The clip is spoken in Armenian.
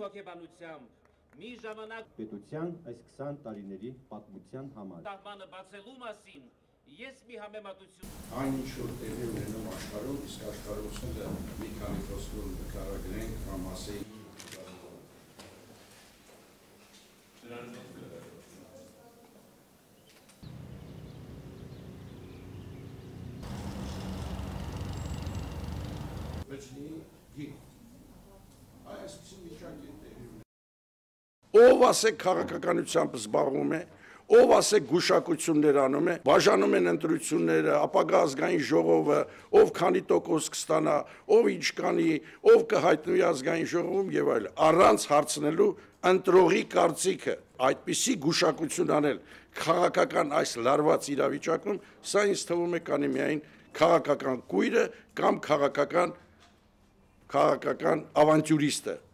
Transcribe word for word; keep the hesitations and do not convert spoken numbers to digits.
հոգեբանությամբ մի ժամանակ Պետության այս քսան տարիների պատմության համար սահմանը բացելու մասին ես մի համեմատություն Այն ինչ որ տեղի ունենում աշխարհում, իսկ աշխարհությունը մի քանի խոսքով նկարագրենք կամ ասենք Ով ասեք քաղաքականությամբ զբաղվում է, ով ասեք գուշակություններ անում է, բաժանում են ընտրությունները, ապագա ազգային ժողովը, ով քանի տոկոս կստանա, ով ինչ կանի, ով կհայտնվի ազգային ժողովում եւ այլ, առանց հարցնելու ընտրողի կարծիքը, այդպիսի գուշակություն անել քաղաքական այս լարված իրավիճակում, սա ինձ թվում է կանի միայն քաղաքական կույրը կամ քաղաքական քաղաքական ավանտյուրիստը